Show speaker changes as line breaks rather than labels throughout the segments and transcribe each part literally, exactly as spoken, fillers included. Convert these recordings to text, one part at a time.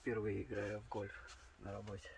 впервые играю в гольф на работе.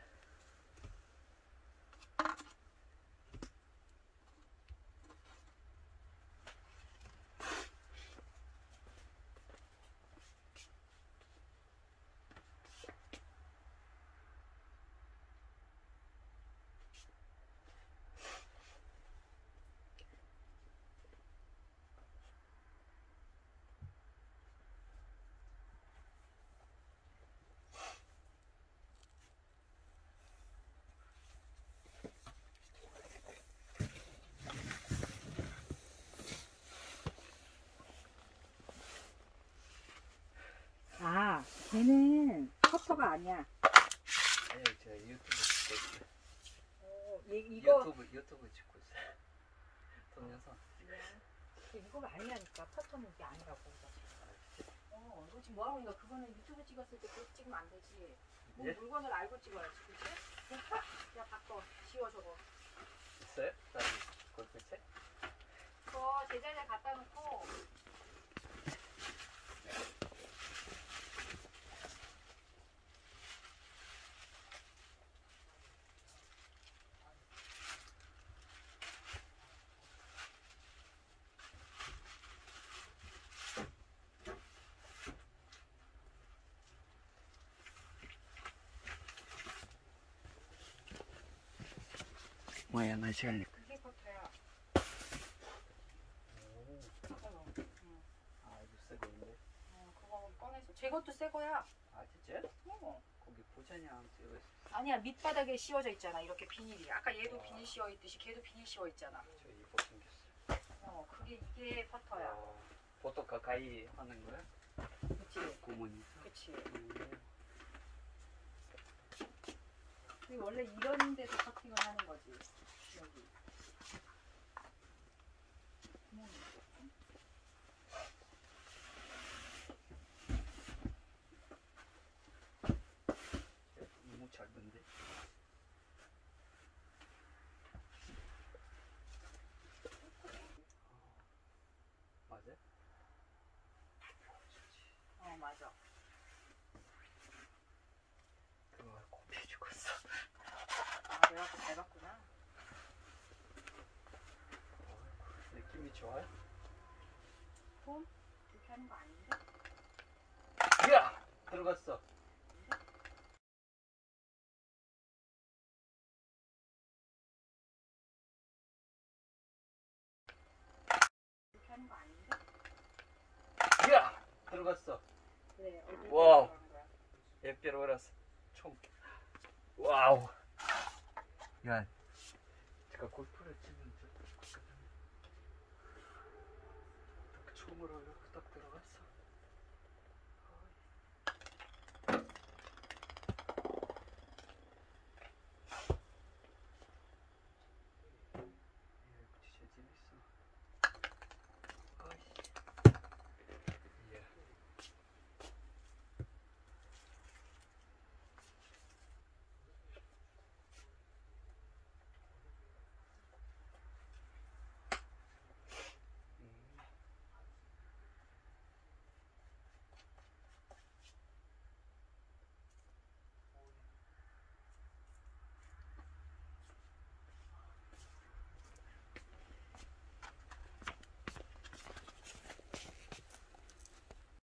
아, 걔는 커터가 아니야.
아니, 제가 유튜브 찍고 있어요.
어, 얘, 이거
유튜브, 유튜브 찍고 있어요. 동영상.
이거가 아니라니까. 퍼터는 이게 아니라고. 어, 이거 지금 뭐하고 있는 거야? 그거는 유튜브 찍었을 때 그렇게 찍으면 안 되지. 뭐
예?
물건을 알고 찍어야지, 그치? 야, 바꿔. 지워, 저거.
있어요? 다른 골프채?
그거 제자리에 갖다 놓고.
моя начальник.
이게 커터야.
오.
어, 응.
아, 이거 새 거인데.
어, 그거 꺼내서. 제 것도 새 거야.
아, 진짜?
어.
거기 포장이랑 찍어 있어.
아니야, 밑바닥에 씌워져 있잖아. 이렇게 비닐이. 아까 얘도 비닐 씌워 있듯이 걔도 비닐 씌워 있잖아.
저 이거 생겼어요.
어, 그게 이게 퍼터야.
어, 보통 가까이 하는 거야?
그치?
구멍이.
그치?
음.
그리고 원래 이런 데서 커팅을 하는 거지. 여기. 구멍이 있거든?
너무 짧은데? 맞아?
어, 맞아.
그거 코피 죽었어.
아, 내가 그거 잘 봤구나.
느낌이 좋아요?
폼? 그렇게 하는 거 아닌데?
야! 들어갔어.
그렇게 하는 거 아닌데?
야! 들어갔어.
그래, 얼굴
와우.
들어가는 거야.
Я первый раз. 총. 와우. 야, 제가 골프를 치는 줄. 딱 처음으로